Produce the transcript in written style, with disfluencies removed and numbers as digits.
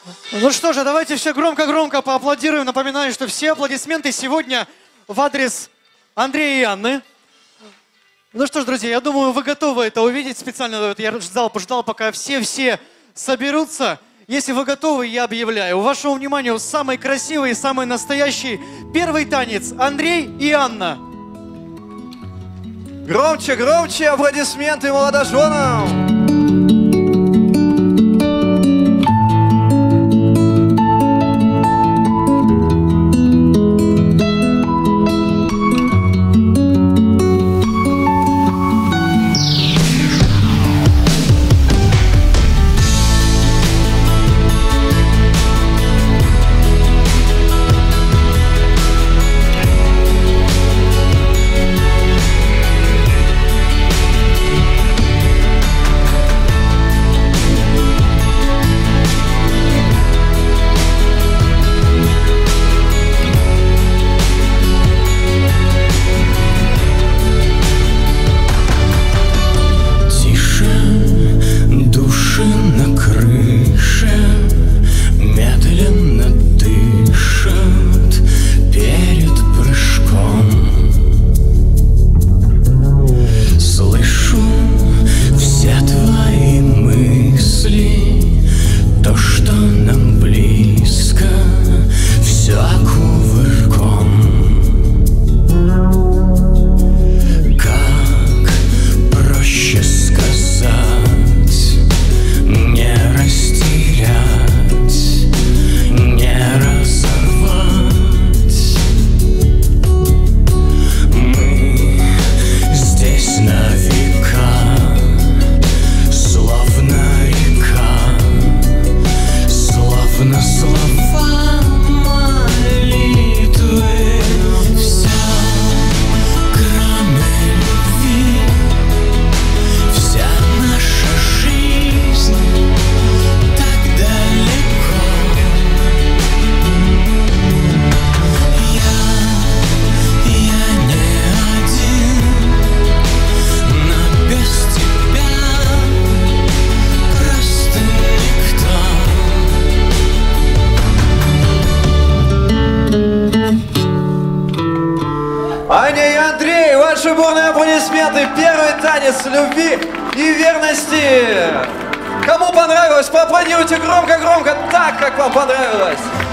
Ну что же, давайте все громко-громко поаплодируем. Напоминаю, что все аплодисменты сегодня в адрес Андрея и Анны. Ну что ж, друзья, я думаю, вы готовы это увидеть. Специально я пождал, пока все соберутся. Если вы готовы, я объявляю. Вашему вниманию самый красивый и самый настоящий первый танец. Андрей и Анна. Громче, громче аплодисменты молодоженам! Аня и Андрей, ваши бурные аплодисменты. Первый танец любви и верности. Кому понравилось, поаплодируйте громко-громко, так, как вам понравилось.